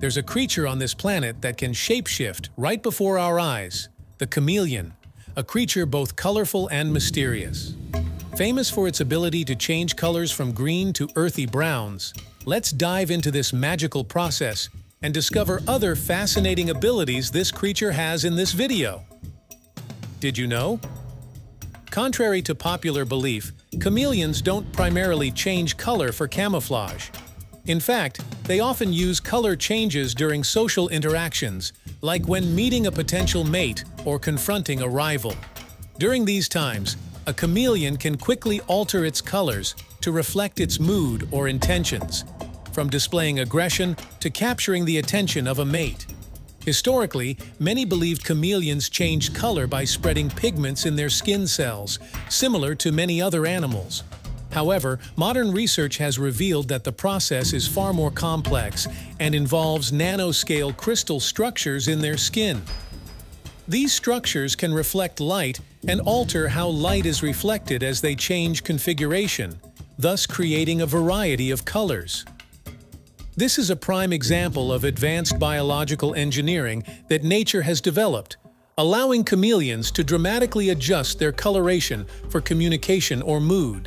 There's a creature on this planet that can shapeshift right before our eyes, the chameleon, a creature both colorful and mysterious. Famous for its ability to change colors from green to earthy browns, let's dive into this magical process and discover other fascinating abilities this creature has in this video. Did you know? Contrary to popular belief, chameleons don't primarily change color for camouflage. In fact, they often use color changes during social interactions, like when meeting a potential mate or confronting a rival. During these times, a chameleon can quickly alter its colors to reflect its mood or intentions, from displaying aggression to capturing the attention of a mate. Historically, many believed chameleons changed color by spreading pigments in their skin cells, similar to many other animals. However, modern research has revealed that the process is far more complex and involves nanoscale crystal structures in their skin. These structures can reflect light and alter how light is reflected as they change configuration, thus creating a variety of colors. This is a prime example of advanced biological engineering that nature has developed, allowing chameleons to dramatically adjust their coloration for communication or mood.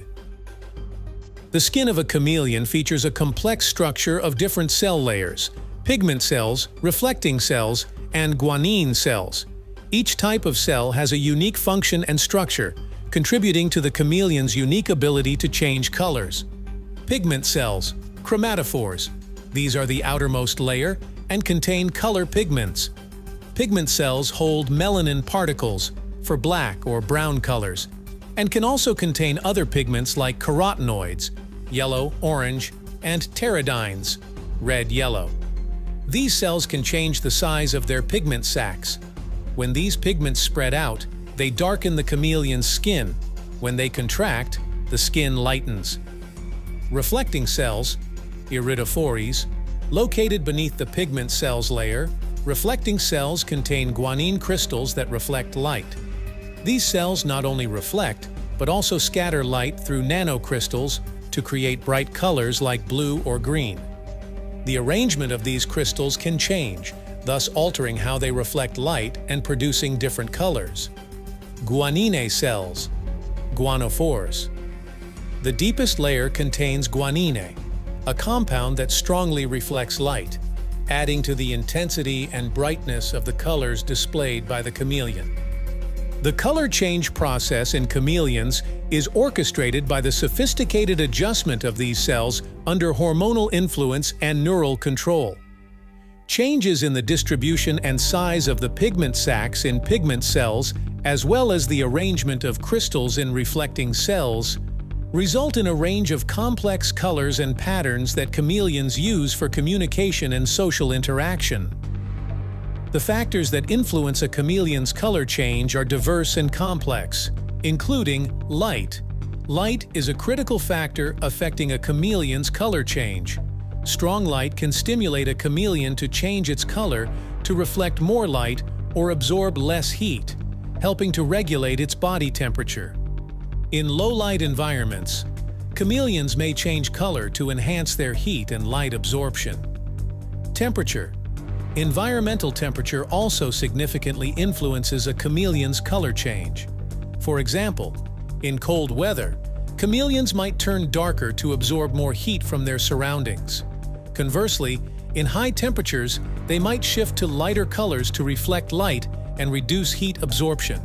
The skin of a chameleon features a complex structure of different cell layers: pigment cells, reflecting cells, and guanine cells. Each type of cell has a unique function and structure, contributing to the chameleon's unique ability to change colors. Pigment cells, chromatophores. These are the outermost layer and contain color pigments. Pigment cells hold melanin particles for black or brown colors, and can also contain other pigments like carotenoids, yellow, orange, and pteridines, red-yellow. These cells can change the size of their pigment sacs. When these pigments spread out, they darken the chameleon's skin. When they contract, the skin lightens. Reflecting cells, iridophores, located beneath the pigment cells layer, reflecting cells contain guanine crystals that reflect light. These cells not only reflect, but also scatter light through nanocrystals to create bright colors like blue or green. The arrangement of these crystals can change, thus altering how they reflect light and producing different colors. Guanine cells, guanophores. The deepest layer contains guanine, a compound that strongly reflects light, adding to the intensity and brightness of the colors displayed by the chameleon. The color change process in chameleons is orchestrated by the sophisticated adjustment of these cells under hormonal influence and neural control. Changes in the distribution and size of the pigment sacs in pigment cells, as well as the arrangement of crystals in reflecting cells, result in a range of complex colors and patterns that chameleons use for communication and social interaction. The factors that influence a chameleon's color change are diverse and complex, including light. Light is a critical factor affecting a chameleon's color change. Strong light can stimulate a chameleon to change its color to reflect more light or absorb less heat, helping to regulate its body temperature. In low-light environments, chameleons may change color to enhance their heat and light absorption. Temperature. Environmental temperature also significantly influences a chameleon's color change. For example, in cold weather, chameleons might turn darker to absorb more heat from their surroundings. Conversely, in high temperatures, they might shift to lighter colors to reflect light and reduce heat absorption.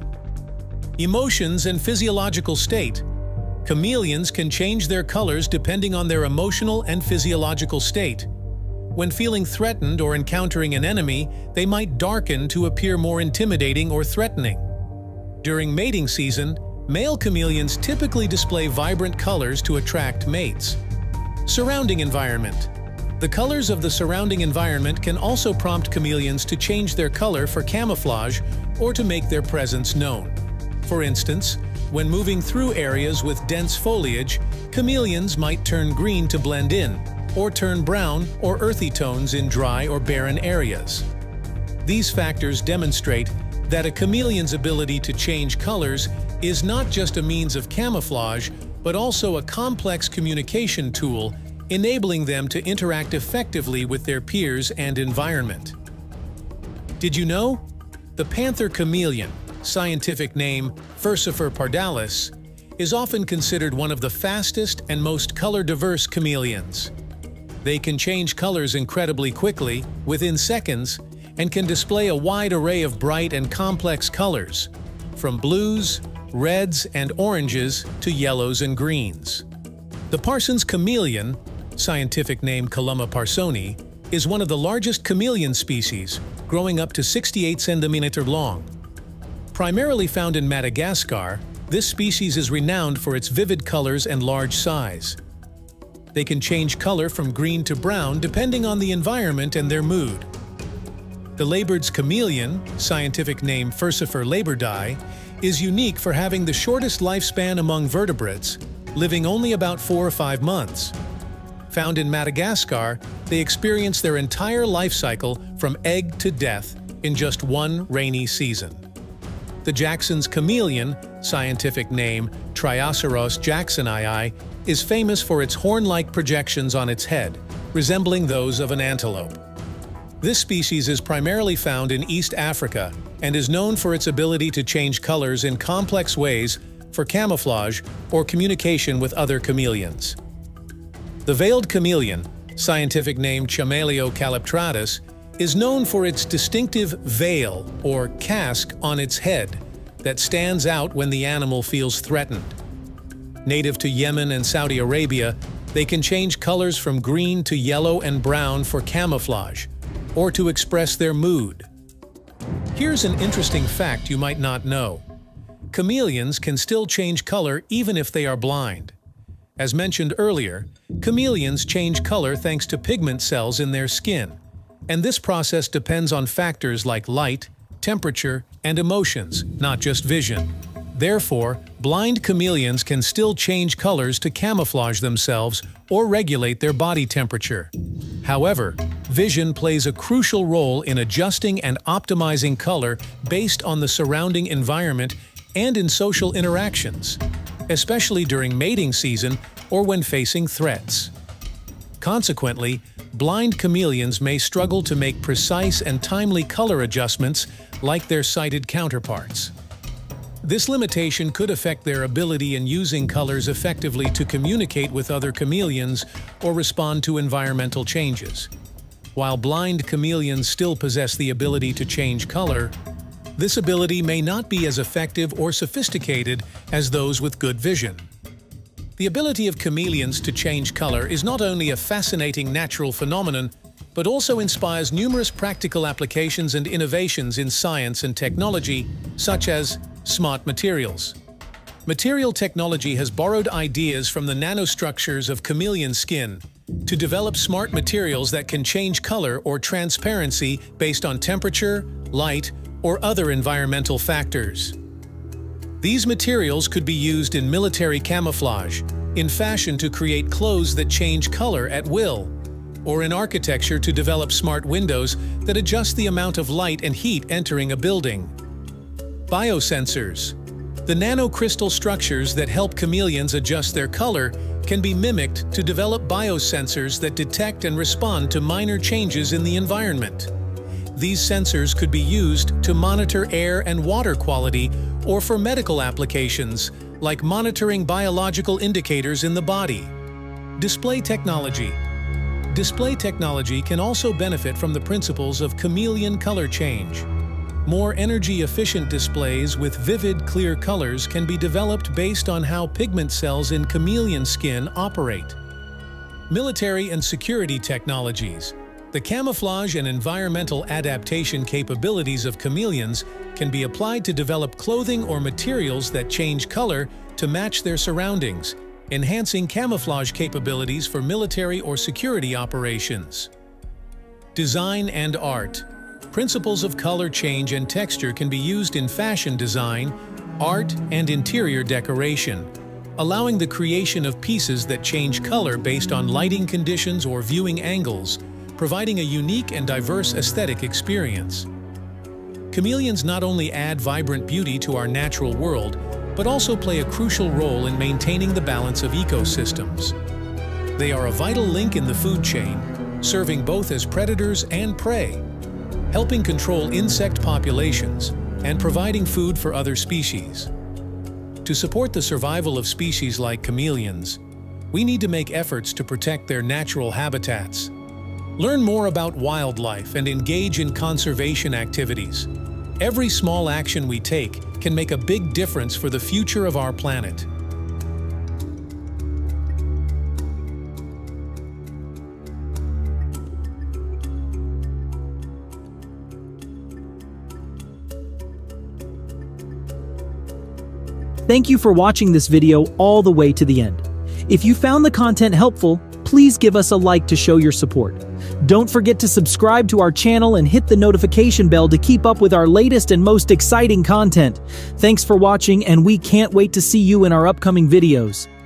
Emotions and physiological state. Chameleons can change their colors depending on their emotional and physiological state. When feeling threatened or encountering an enemy, they might darken to appear more intimidating or threatening. During mating season, male chameleons typically display vibrant colors to attract mates. Surrounding environment. The colors of the surrounding environment can also prompt chameleons to change their color for camouflage or to make their presence known. For instance, when moving through areas with dense foliage, chameleons might turn green to blend in, or turn brown or earthy tones in dry or barren areas. These factors demonstrate that a chameleon's ability to change colors is not just a means of camouflage, but also a complex communication tool enabling them to interact effectively with their peers and environment. Did you know? The panther chameleon, scientific name Furcifer pardalis, is often considered one of the fastest and most color-diverse chameleons. They can change colors incredibly quickly, within seconds, and can display a wide array of bright and complex colors, from blues, reds, and oranges to yellows and greens. The Parsons chameleon, scientific name Calumma parsoni, is one of the largest chameleon species, growing up to 68 cm long. Primarily found in Madagascar, this species is renowned for its vivid colors and large size. They can change color from green to brown depending on the environment and their mood. The Laiburd's chameleon, scientific name Furcifer laiburdii, is unique for having the shortest lifespan among vertebrates, living only about 4 or 5 months. Found in Madagascar, they experience their entire life cycle from egg to death in just one rainy season. The Jackson's chameleon, scientific name Trioceros jacksonii, is famous for its horn-like projections on its head, resembling those of an antelope. This species is primarily found in East Africa and is known for its ability to change colors in complex ways for camouflage or communication with other chameleons. The veiled chameleon, scientific name Chameleon calyptratus, is known for its distinctive veil or casque on its head that stands out when the animal feels threatened. Native to Yemen and Saudi Arabia, they can change colors from green to yellow and brown for camouflage, or to express their mood. Here's an interesting fact you might not know. Chameleons can still change color even if they are blind. As mentioned earlier, chameleons change color thanks to pigment cells in their skin, and this process depends on factors like light, temperature, and emotions, not just vision. Therefore, blind chameleons can still change colors to camouflage themselves or regulate their body temperature. However, vision plays a crucial role in adjusting and optimizing color based on the surrounding environment and in social interactions, especially during mating season or when facing threats. Consequently, blind chameleons may struggle to make precise and timely color adjustments like their sighted counterparts. This limitation could affect their ability in using colors effectively to communicate with other chameleons or respond to environmental changes. While blind chameleons still possess the ability to change color, this ability may not be as effective or sophisticated as those with good vision. The ability of chameleons to change color is not only a fascinating natural phenomenon, but also inspires numerous practical applications and innovations in science and technology, such as smart materials. Material technology has borrowed ideas from the nanostructures of chameleon skin to develop smart materials that can change color or transparency based on temperature, light, or other environmental factors. These materials could be used in military camouflage, in fashion to create clothes that change color at will, or in architecture to develop smart windows that adjust the amount of light and heat entering a building. Biosensors. The nanocrystal structures that help chameleons adjust their color can be mimicked to develop biosensors that detect and respond to minor changes in the environment. These sensors could be used to monitor air and water quality or for medical applications, like monitoring biological indicators in the body. Display technology. Display technology can also benefit from the principles of chameleon color change. More energy-efficient displays with vivid, clear colors can be developed based on how pigment cells in chameleon skin operate. Military and security technologies. The camouflage and environmental adaptation capabilities of chameleons can be applied to develop clothing or materials that change color to match their surroundings, enhancing camouflage capabilities for military or security operations. Design and art. Principles of color change and texture can be used in fashion design, art, and interior decoration, allowing the creation of pieces that change color based on lighting conditions or viewing angles, providing a unique and diverse aesthetic experience. Chameleons not only add vibrant beauty to our natural world, but also play a crucial role in maintaining the balance of ecosystems. They are a vital link in the food chain, serving both as predators and prey, helping control insect populations and providing food for other species. To support the survival of species like chameleons, we need to make efforts to protect their natural habitats. Learn more about wildlife and engage in conservation activities. Every small action we take can make a big difference for the future of our planet. Thank you for watching this video all the way to the end. If you found the content helpful, please give us a like to show your support. Don't forget to subscribe to our channel and hit the notification bell to keep up with our latest and most exciting content. Thanks for watching, and we can't wait to see you in our upcoming videos.